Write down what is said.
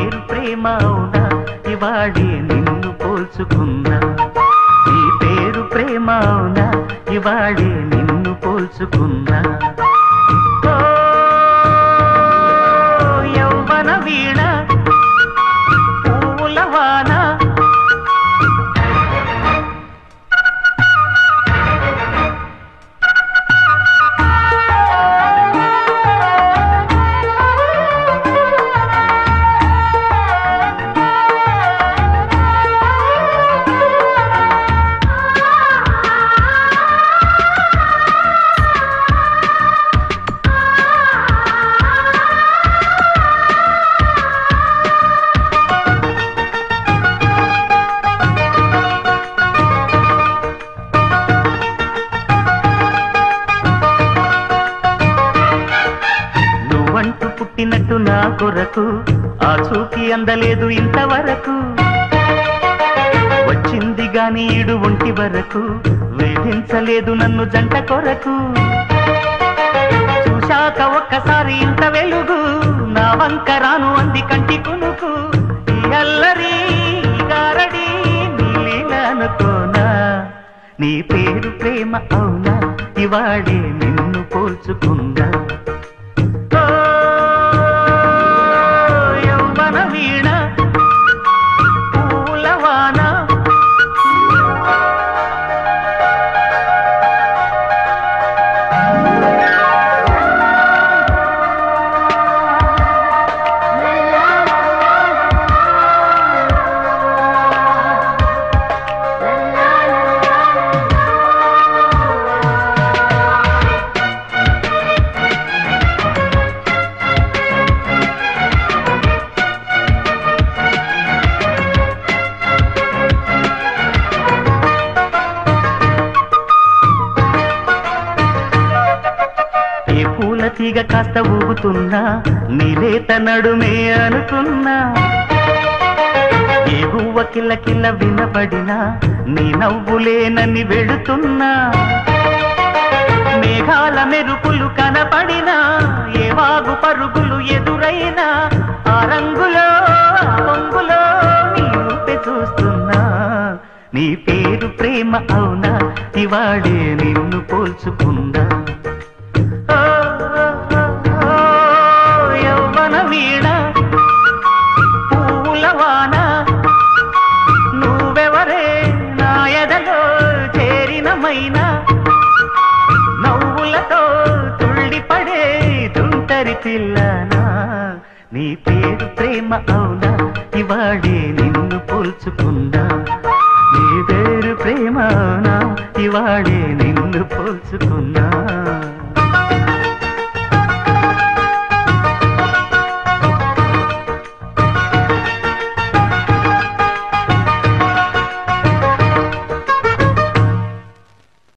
పేరు ప్రేమ అవునా ఇవాళే నిన్ను పోల్చుకున్నా నీ పేరు ప్రేమ అవునా ఇవాళే నిన్ను పోల్చుకున్నా యౌవన వీణ పూలవాన పుట్టినట్టు నా కొరకు ఆ చూకి అందలేదు ఇంతవరకు వచ్చింది గాని ఈడు ఒంటి వరకు వేధించలేదు నన్ను జంట కొరకు చూశాక ఒక్కసారి ఇంత వెలుగు నా వంక రాను అంది కంటి కునుకు ఈ అల్లరి గారడి నీలీలనుకోనా నీ పేరు ప్రేమ అవునా ఇవాళే నిన్ను పోల్చుకుందా వీణ పూలవాన తీగ కాస్త ఊగుతున్నా నీలేత నడుమే అనుకున్నా ఏ గువ్వ కిల్ల కిల్ల వినబడినా నీ నవ్వులేనని వెళుతున్నా మేఘాల మెరుపులు కనపడినా ఏ వాగు పరుగులు ఎదురైనా ఆ రంగులో పొంగులో నీ రూపే చూస్తున్నా నీ పేరు ప్రేమ అవునా ఇవాళే నిన్ను పోల్చుకుందా వీణ పూలవాన నువ్వెవరే నా ఎదలో చేరినమైనా నవ్వులతో తుళ్ళిపడే తుంటరి పిల్లనా నీ పేరు ప్రేమ అవునా ఇవాళే నిన్ను పోల్చుకుందా నీ పేరు ప్రేమ అవునా ఇవాళే నిన్ను పోల్చుకున్నా